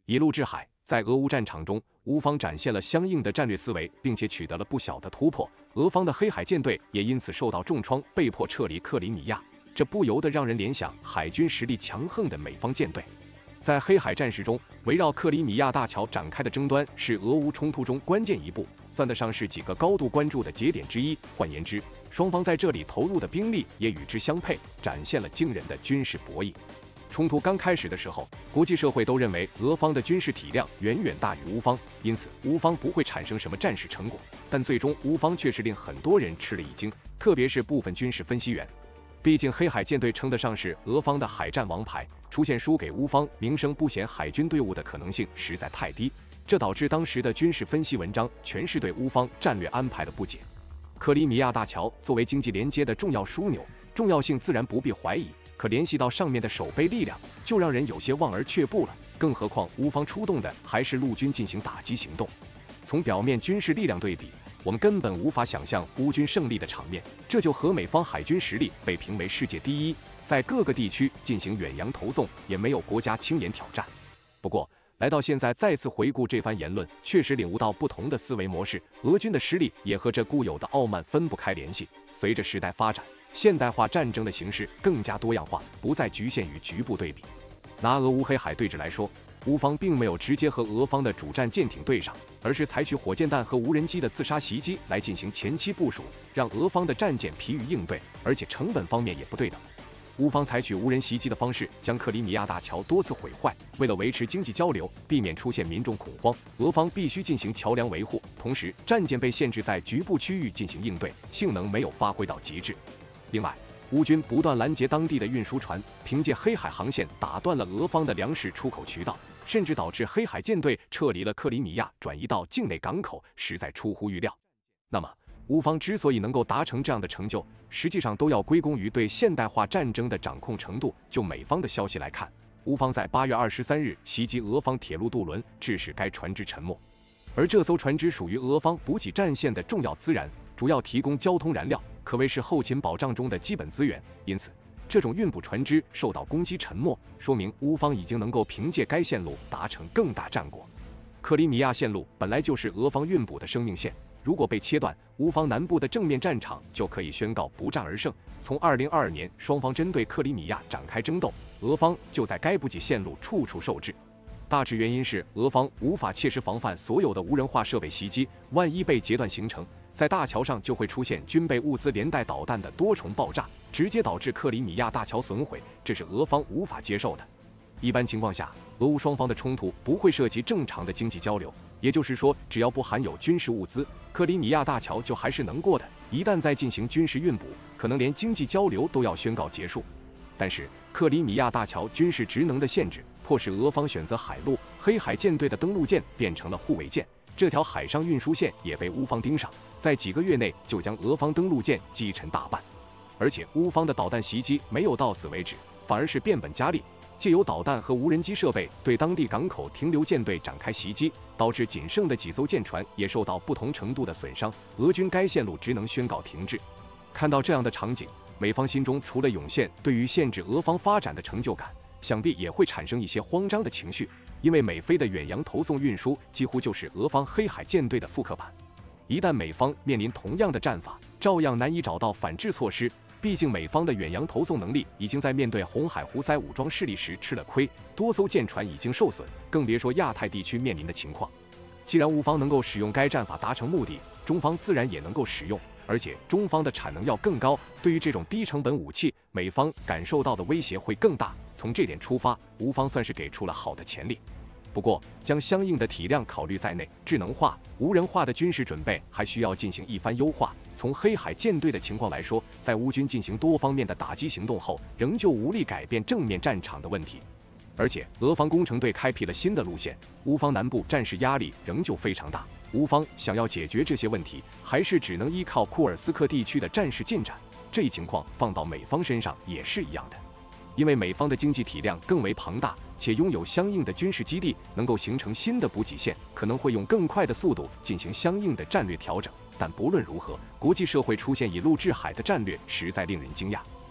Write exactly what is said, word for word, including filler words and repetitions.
以陆制海，在俄乌战场中，乌方展现了相应的战略思维，并且取得了不小的突破。俄方的黑海舰队也因此受到重创，被迫撤离克里米亚。这不由得让人联想海军实力强横的美方舰队。在黑海战事中，围绕克里米亚大桥展开的争端是俄乌冲突中关键一步，算得上是几个高度关注的节点之一。换言之，双方在这里投入的兵力也与之相配，展现了惊人的军事博弈。冲突刚开始的时候，国际社会都认为俄方的军事体量远远大于乌方，因此乌方不会产生什么战事成果。但最终乌方却是令很多人吃了一惊，特别是部分军事分析员。毕竟黑海舰队称得上是俄方的海战王牌，出现输给乌方名声不显海军队伍的可能性实在太低，这导致当时的军事分析文章全是对乌方战略安排的不解。克里米亚大桥作为经济连接的重要枢纽，重要性自然不必怀疑。可联系到上面的守备力量，就让人有些望而却步了。更何况乌方出动的还是陆军进行打击行动。从表面军事力量对比，我们根本无法想象乌军胜利的场面，这就和美方海军实力被评为世界第一，在各个地区进行远洋投送，也没有国家轻言挑战。不过，来到现在再次回顾这番言论，确实领悟到不同的思维模式，俄军的实力也和这固有的傲慢分不开联系。随着时代发展，现代化战争的形式更加多样化，不再局限于局部对比。拿俄乌黑海对峙来说，乌方并没有直接和俄方的主战舰艇对上，而是采取火箭弹和无人机的自杀袭击来进行前期部署，让俄方的战舰疲于应对，而且成本方面也不对等。乌方采取无人袭击的方式将克里米亚大桥多次毁坏，为了维持经济交流，避免出现民众恐慌，俄方必须进行桥梁维护，同时战舰被限制在局部区域进行应对，性能没有发挥到极致。另外，乌军不断拦截当地的运输船，凭借黑海航线打断了俄方的粮食出口渠道，甚至导致黑海舰队撤离了克里米亚，转移到境内港口，实在出乎预料。那么，乌方之所以能够达成这样的成就，实际上都要归功于对现代化战争的掌控程度。就美方的消息来看，乌方在八月二十三日袭击俄方铁路渡轮，致使该船只沉没。而这艘船只属于俄方补给战线的重要资源，主要提供交通燃料，可谓是后勤保障中的基本资源。因此，这种运补船只受到攻击沉没，说明乌方已经能够凭借该线路达成更大战果。克里米亚线路本来就是俄方运补的生命线，如果被切断，乌方南部的正面战场就可以宣告不战而胜。从二零二二年双方针对克里米亚展开争斗，俄方就在该补给线路处处受制。大致原因是俄方无法切实防范所有的无人化设备袭击，万一被截断形成，在大桥上就会出现军备物资连带导弹的多重爆炸，直接导致克里米亚大桥损毁，这是俄方无法接受的。一般情况下，俄乌双方的冲突不会涉及正常的经济交流，也就是说，只要不含有军事物资，克里米亚大桥就还是能过的。一旦再进行军事运补，可能连经济交流都要宣告结束。但是，克里米亚大桥军事职能的限制，迫使俄方选择海路，黑海舰队的登陆舰变成了护卫舰，这条海上运输线也被乌方盯上，在几个月内就将俄方登陆舰击沉大半。而且乌方的导弹袭击没有到此为止，反而是变本加厉，借由导弹和无人机设备对当地港口停留舰队展开袭击，导致仅剩的几艘舰船也受到不同程度的损伤，俄军该线路职能宣告停滞。看到这样的场景，美方心中除了涌现对于限制俄方发展的成就感，想必也会产生一些慌张的情绪，因为美菲的远洋投送运输几乎就是俄方黑海舰队的复刻版。一旦美方面临同样的战法，照样难以找到反制措施。毕竟美方的远洋投送能力已经在面对红海胡塞武装势力时吃了亏，多艘舰船已经受损，更别说亚太地区面临的情况。既然乌方能够使用该战法达成目的，中方自然也能够使用，而且中方的产能要更高，对于这种低成本武器，美方感受到的威胁会更大。从这点出发，乌方算是给出了好的潜力。不过，将相应的体量考虑在内，智能化、无人化的军事准备还需要进行一番优化。从黑海舰队的情况来说，在乌军进行多方面的打击行动后，仍旧无力改变正面战场的问题。而且，俄方工程队开辟了新的路线，乌方南部战事压力仍旧非常大。乌方想要解决这些问题，还是只能依靠库尔斯克地区的战事进展。这一情况放到美方身上也是一样的。因为美方的经济体量更为庞大，且拥有相应的军事基地，能够形成新的补给线，可能会用更快的速度进行相应的战略调整。但不论如何，国际社会出现以陆制海的战略，实在令人惊讶。